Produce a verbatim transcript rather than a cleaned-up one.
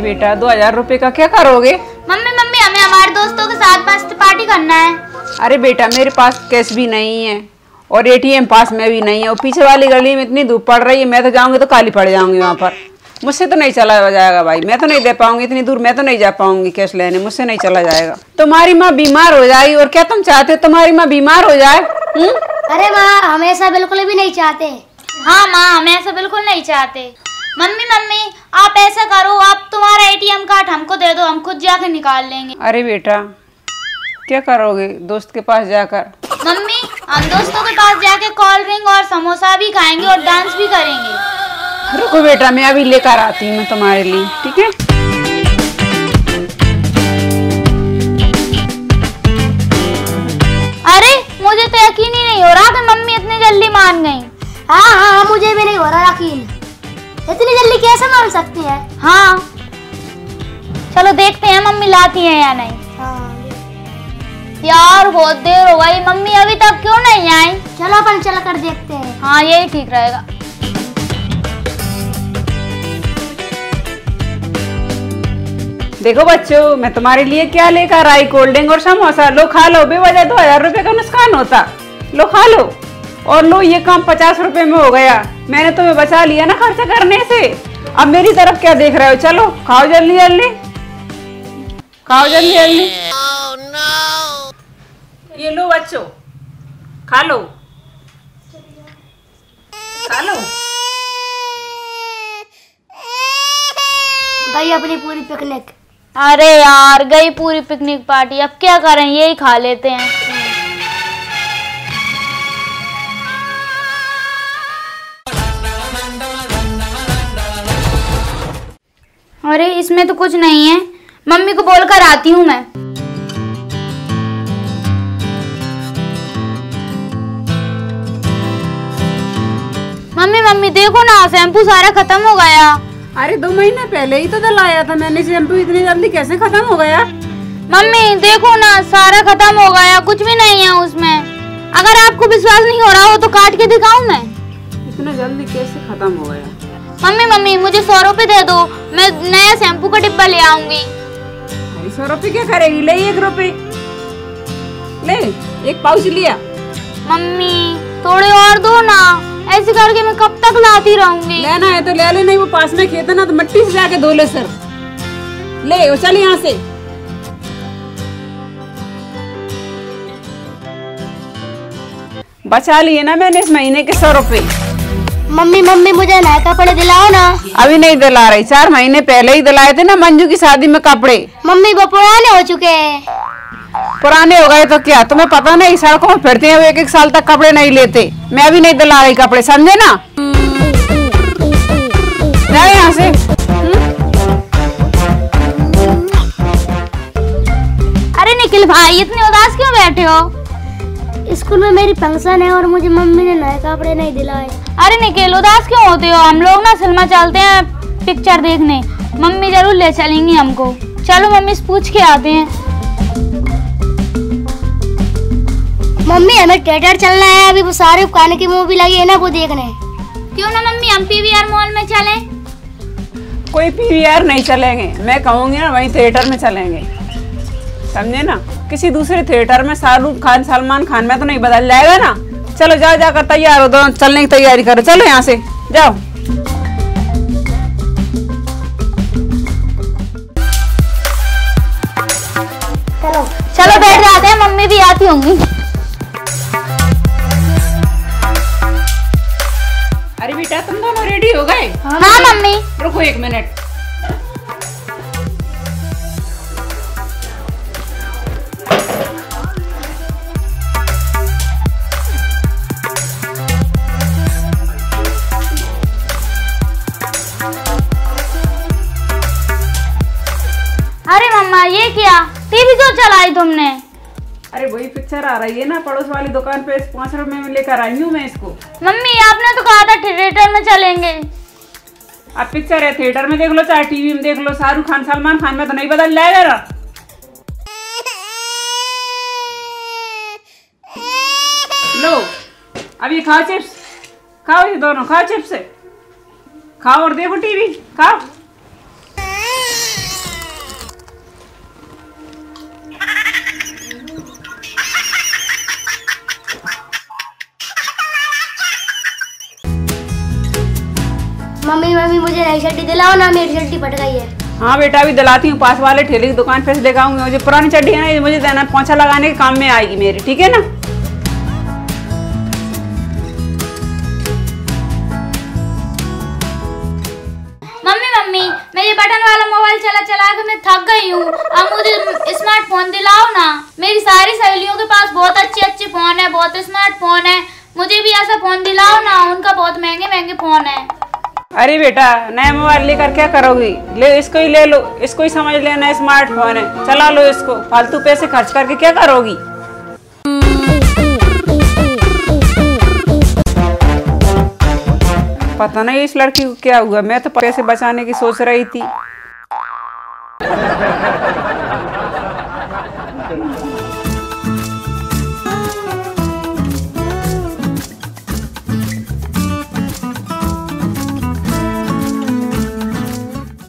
बेटा दो हजार रुपए का क्या करोगे? मम्मी मम्मी हमें हमारे दोस्तों के साथ मस्त पार्टी करना है। अरे बेटा मेरे पास कैश भी नहीं है और एटीएम पास में भी नहीं है और पीछे वाली गली में इतनी धूप पड़ रही है, मैं तो जाऊंगी तो काली पड़ जाऊंगी वहाँ पर। मुझसे तो नहीं चला जाएगा भाई, मैं तो नहीं दे पाऊंगी इतनी दूर, मैं तो नहीं जा पाऊंगी कैश लेने, मुझसे नहीं चला जाएगा। तुम्हारी माँ बीमार हो जाएगी और क्या तुम चाहते हो तुम्हारी माँ बीमार हो जाए? हुँ? अरे माँ हम ऐसा बिल्कुल भी नहीं चाहते। हाँ माँ हम ऐसा बिल्कुल नहीं चाहते। मम्मी मम्मी आप ऐसा करो, आप तुम्हारा एटीएम कार्ड हमको दे दो, हम खुद जाकर निकाल लेंगे। अरे बेटा क्या करोगे दोस्त के पास जाकर? मम्मी हम दोस्तों के पास जाके कोल्ड ड्रिंक और समोसा भी खाएंगे और डांस भी करेंगे। रुको बेटा मैं अभी लेकर आती हूँ मैं तुम्हारे लिए, ठीक है? अरे मुझे तो यकीन ही नहीं हो रहा कि मम्मी इतनी जल्दी मान गई। हाँ हाँ मुझे भी नहीं हो रहा यकीन, इतनी जल्दी कैसे मान सकती है? हाँ चलो देखते हैं मम्मी लाती हैं या नहीं। हाँ। यार बहुत देर हो गई, मम्मी अभी तक क्यों नहीं आई? चलो अपन चल कर देखते हैं। हाँ यही ठीक रहेगा। देखो बच्चों मैं तुम्हारे लिए क्या लेकर आई, कोल्ड ड्रिंक और समोसा, लो खा लो, बेवजह दो हजार रुपए का नुकसान होता, लो खा लो। और लो ये काम पचास रुपए में हो गया, मैंने तुम्हें बचा लिया ना खर्चा करने से। अब मेरी तरफ क्या देख रहे हो, चलो खाओ जल्दी जल्दी, खाओ जल्दी जल्दी। oh, no. ये लो बच्चों खा लो, खा लो। गई अपनी पूरी पिकनिक। अरे यार गई पूरी पिकनिक पार्टी, अब क्या करें यही खा लेते हैं। अरे इसमें तो कुछ नहीं है, मम्मी को बोलकर आती हूँ मैं। मम्मी मम्मी देखो ना शैम्पू सारा खत्म हो गया। अरे दो महीने पहले ही तो डलाया था मैंने शैम्पू, इतनी जल्दी कैसे खत्म हो गया? मम्मी देखो ना सारा खत्म हो गया, कुछ भी नहीं है उसमें। अगर आपको विश्वास नहीं हो रहा हो तो काट के दिखाऊं मैं? इतना जल्दी कैसे खत्म हो गया? मम्मी मम्मी मुझे सौ रुपए दे दो, मैं नया शैम्पू का डिब्बा ले आऊंगी। अरे सौ रुपए क्या करेगी, ले एक रुपए ले, एक पाउच लिया। मम्मी थोड़े और दो ना, ऐसे करके मैं कब तक लाती रहूंगी। लेना है तो ले ले, नहीं वो पास में खेत है ना तो मिट्टी से जाके धो ले सर। ले वो चल यहाँ से। बचा लिए ना मैंने इस महीने के सौ रुपए। मम्मी मम्मी मुझे नए कपड़े दिलाओ ना। अभी नहीं दिला रही, चार महीने पहले ही दिलाए थे ना मंजू की शादी में कपड़े। मम्मी वो पुराने हो चुके हैं। पुराने हो गए तो क्या, तुम्हें पता नहीं सड़कों में फिरते हैं वो एक एक साल तक कपड़े नहीं लेते। मैं अभी नहीं दिला रही कपड़े, समझे ना? जाए यहाँ से। अरे निखिल भाई इतने उदास क्यों बैठे हो? स्कूल में मेरी फंक्शन है और मुझे मम्मी ने नए कपड़े नहीं दिलाए। अरे निखिल उदास क्यों होते हो? हम लोग ना सिनेमा चलते हैं पिक्चर देखने, मम्मी जरूर ले चलेंगी हमको। चलो मम्मी से पूछ के आते हैं। मम्मी हमें थिएटर चलना है, अभी वो शाहरुख खान की मूवी लगी है ना वो देखने। क्यों ना मम्मी हम पीवीआर मॉल में चलें? कोई पीवीआर नहीं चलेंगे, मैं कहूँगी ना वहीं थिएटर में चलेंगे, समझे ना? किसी दूसरे थिएटर में शाहरुख खान सलमान खान में तो नहीं बदल जाएगा ना। चलो जाओ जाकर तैयार हो, दो चलने की तैयारी करो, चलो यहाँ से जाओ। चलो चलो बैठ जाते हैं, मम्मी भी आती होंगी। अरे बेटा तुम दोनों रेडी हो गए? हाँ मम्मी। रुको एक मिनट। अरे मम्मा ये क्या, टीवी क्यों चलाई तुमने? अरे वही पिक्चर आ रही है ना पड़ोस वाली दुकान पे, पाँच रुपए में लेकर आई हूँ मैं इसको। मम्मी आपने तो कहा था थिएटर में चलेंगे। अब पिक्चर है, थिएटर में देख लो चाहे टीवी में देख लो, शाहरुख खान सलमान खान में तो नहीं बदल जाएगा ना। लो अब ये खाओ चिप्स, खाओ ये दोनों खाओ चिप्स, खाओ और देखो टीवी, खाओ। मम्मी मम्मी मुझे नई चड्डी दिलाओ ना, मेरी चड्डी फट गई है। हाँ बेटा अभी दिलाती हूँ, पास वाले ठेले की दुकान पे से लेकर आऊंगी। मुझे पुरानी चड्डी है ना, ये मुझे देना, पोंछा लगाने के काम में आएगी मेरी, ठीक है ना। मम्मी मम्मी मेरे बटन वाला मोबाइल चला चला के मैं थक गई हूँ, अब मुझे स्मार्टफोन दिलाओ ना। मेरी सारी सहेलियों के पास बहुत अच्छे अच्छे फोन है, बहुत स्मार्टफोन है, मुझे भी ऐसा फोन दिलाओ ना, उनका बहुत महंगे महंगे फोन है। अरे बेटा नया मोबाइल लेकर क्या करोगी, ले इसको ही ले लो, इसको ही समझ लेना स्मार्टफोन है, चला लो इसको, फालतू पैसे खर्च करके क्या करोगी। पता नहीं इस लड़की को क्या हुआ, मैं तो पैसे बचाने की सोच रही थी।